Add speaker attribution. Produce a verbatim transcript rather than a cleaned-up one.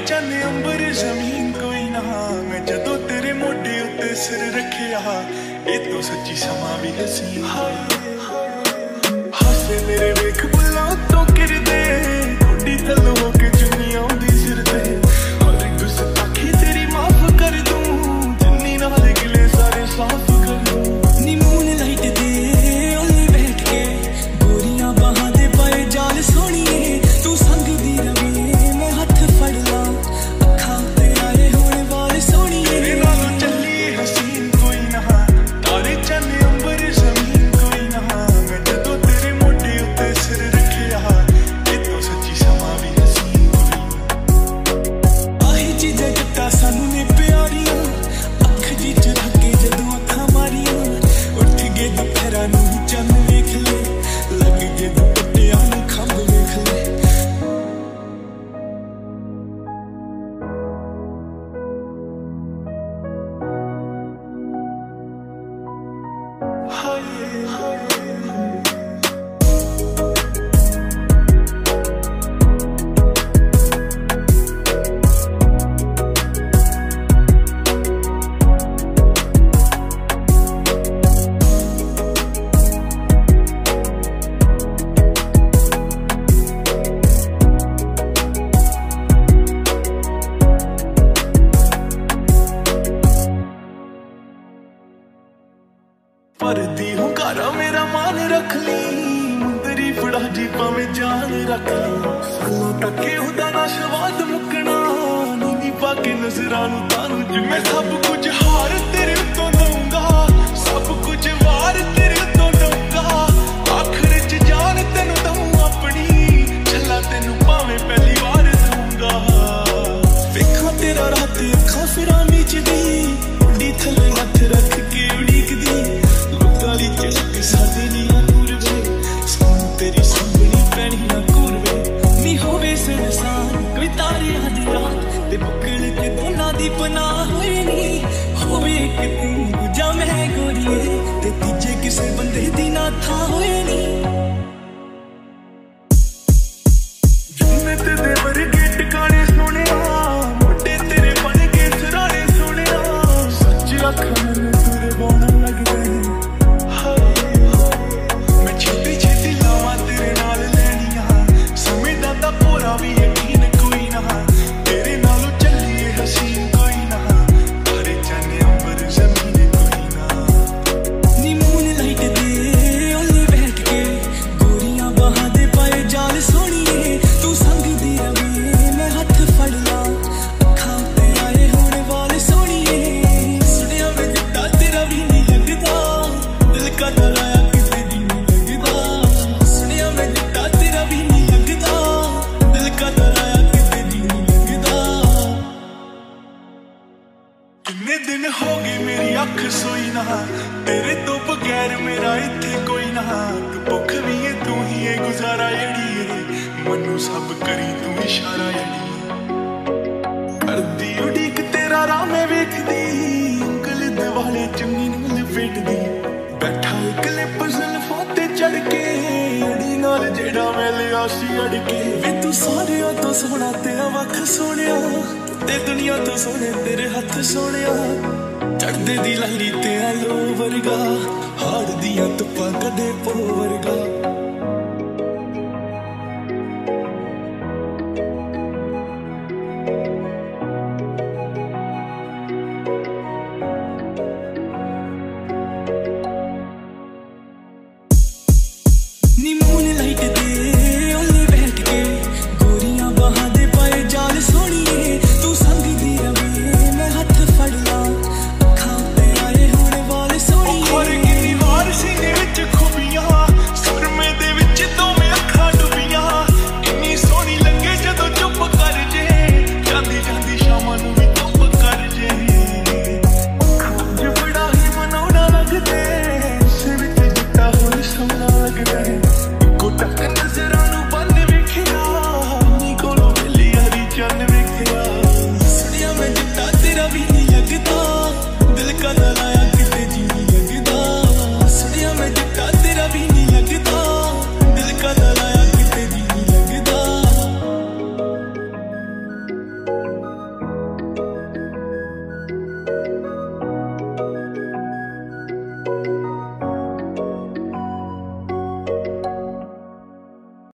Speaker 1: चन अंबर जमीन कोई ना, मैं जदों तेरे मोढे उत्ते सिर रखिया, ये तो सच्ची समा भी हसीन हासे मेरे वेख बुला तो किरदे, गोडी थल्लों होके चुन्नी आउंदी सिर ते, हर गुस्ताखी तेरी माफ कर दूं, जिन्नी नाल गिले सारे साफ कर दूं।
Speaker 2: नी मून लाइट दे ओले बैठ के गोरियां बाहां दे पाए जाल सोहणीए, तू संग दी रवे मैं हथ फड़ ला, अखां ते आए होण वाल सोहणीए।
Speaker 1: तेरे नालों चली हसीन कोई ना, तारे चन अंबर जमीन कोई ना, मैं जदों तेरे मोढे उत्ते सिर रखिया, ये तो सच्ची समा भी हसीन कोई ना।
Speaker 2: आही चीज़ां जट्टा सानू ने प्यारियां, अख जी च रख के जदों अखां मारियां, उठ गए दुपहरां नूं चंद वेख ले, लग गए दुपट्टियां नूं खंभ वेख ले।
Speaker 1: हाय हाय परदी हूँ कारा मेरा मान रख ली, मुंदरी फड़ा जी पावे जान रख ली, सालों तक उदा ना स्वाद मुकना, नींदी पाके नजरां नूं तानू जिम्मे सब कुछ हार तेरे उत्तों दूंगा, सब कुछ वार तेरे उत्तों दूंगा, आखिर च जान तेनू दूं अपनी, छला तेनू पावे पहली वार दूंगा।
Speaker 2: वेखां तेरा रात अखां फिरां मीचदी, उड़ी थल्ले हथ रख के उड़ीकदी, लोकां दी झलक साडे नी दूर वे, सानू तेरी संभनी पैनी ना घूर वे। नी होवे संसार कोई तारे अज रात ते बुकल के दोनां दी पनाह होए नी, होवे इक तू दूजा मैं गोरीए, ते तीजे किसे बंदे दी ना थां होए नी।
Speaker 1: जन्नत दे वर्गे टिकाणे सोहणिया, मोढे तेरे बन के सराणे सोहणिया, सच आखां मैनूं तुर बाउण लग गए। मैं छेती छेती लावां तेरे नाल लैणियां, समय दा तां पूरा भी यकीन कोई ना, तेरे नालों चलिए हसीन कोई ना, तारे चन अंबर जमीन कोई ना।
Speaker 2: नी मून लाइट दे ओले बैठ के गोरियां बाहां दे पाए जाल सोहणीए, तू संग दी रवे मैं हथ फड़ ला, अखां ते आए होण वाल सोहणीए। सुणिया मैं जट्टा तेरा भी नहीं लगदा, दिल का दलाया किते दी नहीं लगदा, सुणिया मैं जट्टा तेरा भी नहीं लगदा, दिल का दलाया किते दी नहीं लगदा।
Speaker 1: किन्ने दिन हो गए मेरी अख सोई ना, तेरे तो बगैर मेरा इत्थे कोई ना, तू भुख भी है तू ही है गुजारा अड़िए, मनु सब करी तू इशारा अड़िए, करदी उड़ीक तेरा राह मैं वेखदी, ਉਂਗਲ दिवाले चुन्नी नूं लपेटदी, बैठा क्लिप जुल्फां ते चढ़ के, अड़ी नाल जेड़ा मैं लिया सी अड़ के।
Speaker 2: वे तू सारियां तो सोहना तेरा वख सोहणिया, ते दुनिया तो सोहणे तेरे हथ सोहणिया, चढ़दे दी लहरी ते आलो वर्गा, हाड़ दियां तुप्पां कदे पो वर्गा।